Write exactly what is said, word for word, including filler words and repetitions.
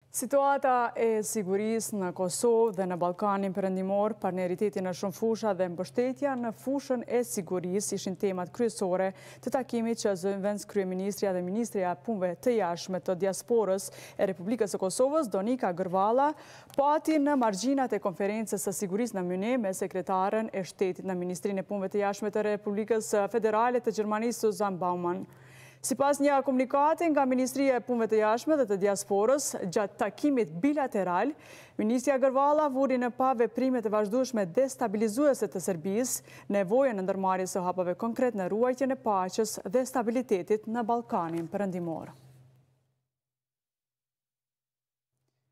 Situata e sigurisë në Kosovë dhe në Ballkanin Perëndimor, partneriteti në shumë fusha dhe mbështetja në fushën e sigurisë ishin temat kryesore të takimit që zëvendës kryeministrja dhe ministrja e punëve të jashtme të diasporës e Republikës së Kosovës, Donika Gërvalla, pati në margjinat e konferencës së sigurisë në Myne me sekretaren e shtetit në Ministrinë e punëve të jashtme të Republikës Federale të Gjermanisë, Susan Baumann. Sipas një komunikati nga Ministria e Punëve të Jashtme dhe të Diasporës, gjatë takimit bilateral, Ministrja Gërvalla vuri në pa veprimet e vazhdueshme destabilizuese të Serbisë, nevojën e ndërmarrjes së hapave konkret në ruajtjen e paqes dhe stabilitetit në Ballkanin Perëndimor.